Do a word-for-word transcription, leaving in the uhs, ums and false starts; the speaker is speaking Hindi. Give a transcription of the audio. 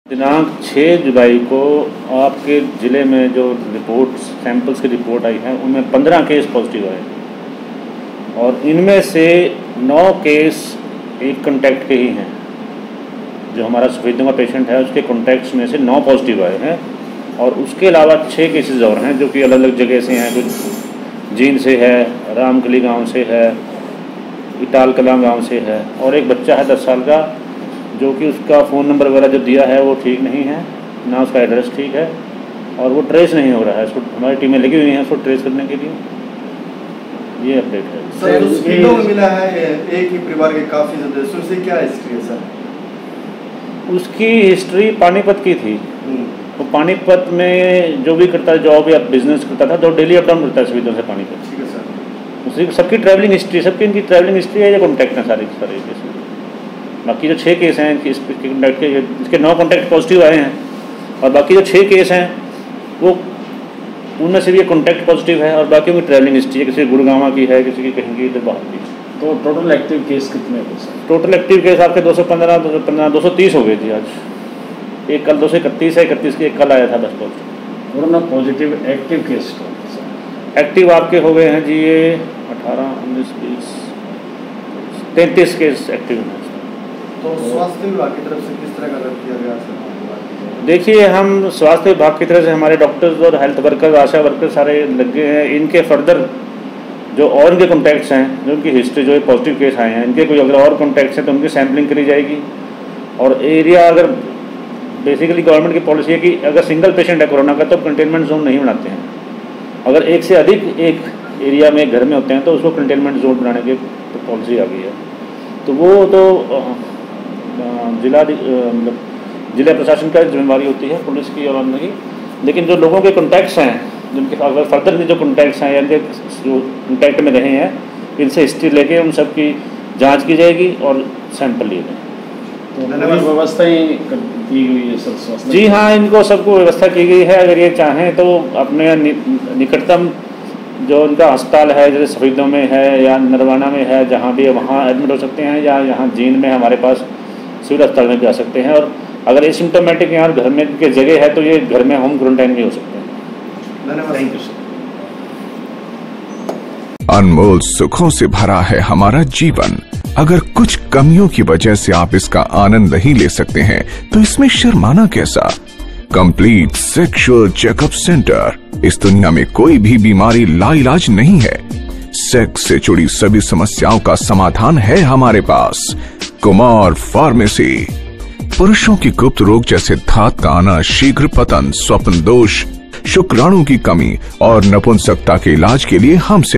दिनांक छः जुलाई को आपके ज़िले में जो रिपोर्ट सैंपल्स की रिपोर्ट आई है उनमें पंद्रह केस पॉजिटिव आए और इनमें से नौ केस एक कॉन्टैक्ट के ही हैं। जो हमारा सफ़ेदों का पेशेंट है उसके कॉन्टैक्ट्स में से नौ पॉजिटिव आए हैं और उसके अलावा छः केसेस और हैं जो कि अलग अलग जगह से हैं। कुछ जींद से है, रामकली गांव से है, इटाल कलां गांव से है और एक बच्चा है दस साल का जो कि उसका फ़ोन नंबर वगैरह जो दिया है वो ठीक नहीं है, ना उसका एड्रेस ठीक है और वो ट्रेस नहीं हो रहा है। इसको हमारी टीमें लगी हुई हैं उसको ट्रेस करने के लिए। ये अपडेट है सर। उसको मिला है एक ही परिवार के काफ़ी सदस्यों से, क्या हिस्ट्री है सर? उसकी हिस्ट्री पानीपत की थी। वो तो पानीपत में जो भी करता है, जॉब या बिजनेस करता था, तो डेली अप डाउन करता है सुविधा से पानीपत। ठीक है सर। उसी सबकी ट्रैवलिंग हिस्ट्री, सबकी इनकी ट्रैवलिंग हिस्ट्री है या कॉन्टैक्ट है सारे सारे केस। बाकी जो छः केस हैं इसके कॉन्टैक्ट के, इसके नौ कॉन्टैक्ट पॉजिटिव आए हैं और बाकी जो छः केस हैं वो उनमें से भी एक कॉन्टैक्ट पॉजिटिव है और बाकी उनकी ट्रैवलिंग हिस्ट्री है, किसी गुड़गांव की है, किसी की कहीं की इधर बाहर की। तो टोटल एक्टिव केस कितने हो सर? टोटल एक्टिव केस आपके दो सौ पंद्रह दो सौ पंद्रह दो सौ तीस हो गए थे आज। एक कल दो सौ इकतीस है, इकतीस की एक कल आया था बस positive. Corona positive active case active आपके हो गए हैं जी ये अठारह उन्नीस बीस तैंतीस केस एक्टिव हैं। तो स्वास्थ्य विभाग की तरफ से किस तरह का किया गया सर? देखिए, हम स्वास्थ्य विभाग की तरफ से हमारे डॉक्टर्स और हेल्थ वर्कर्स, आशा वर्कर्स सारे लगे हैं। इनके फर्दर जो और इनके कॉन्टैक्ट्स हैं, जो उनकी हिस्ट्री जो पॉजिटिव केस आए हैं, इनके कोई अगर और कॉन्टैक्ट्स हैं तो उनकी सैम्पलिंग करी जाएगी। और एरिया अगर बेसिकली गवर्नमेंट की पॉलिसी है कि अगर सिंगल पेशेंट है कोरोना का तो कंटेनमेंट जोन नहीं बनाते हैं। अगर एक से अधिक एक एरिया में घर में होते हैं तो उसको कंटेनमेंट जोन बनाने की तो पॉलिसी आ गई है। तो वो तो जिला मतलब जिला प्रशासन का जिम्मेवारी होती है, पुलिस की और अन्य की। लेकिन जो लोगों के कॉन्टैक्ट्स हैं, जिनके अगर फर्दर जो कॉन्टैक्ट्स हैं या इनके जो कॉन्टैक्ट में रहे हैं, इनसे हिस्ट्री लेके उन सब की जांच की जाएगी और सैंपल लिए जाएंगे। तो व्यवस्था ही की गई है सर स्वास्थ्य? जी हाँ, इनको सबको व्यवस्था की गई है। अगर ये चाहें तो अपने निकटतम जो उनका अस्पताल है, जैसे सफेदों में है या नरवाना में है, जहाँ भी वहाँ एडमिट हो सकते हैं, या यहाँ जींद में हमारे पास सिविल अस्पताल में जा सकते हैं। और अगर एसिम्प्टोमेटिक यहाँ घर में के जगह है तो ये घर में होम क्वारंटाइन भी हो सकते हैं। धन्यवाद। Thank you sir. अनमोल सुखों से भरा है हमारा जीवन। अगर कुछ कमियों की वजह से आप इसका आनंद नहीं ले सकते हैं तो इसमें शर्माना कैसा। Complete sexual checkup centre. इस दुनिया में कोई भी बीमारी लाइलाज नहीं है। सेक्स से जुड़ी सभी समस्याओं का समाधान है हमारे पास। कुमार फार्मेसी। पुरुषों की गुप्त रोग जैसे धात का आना, शीघ्र पतन, स्वप्न दोष, शुक्राणु की कमी और नपुंसकता के इलाज के लिए हमसे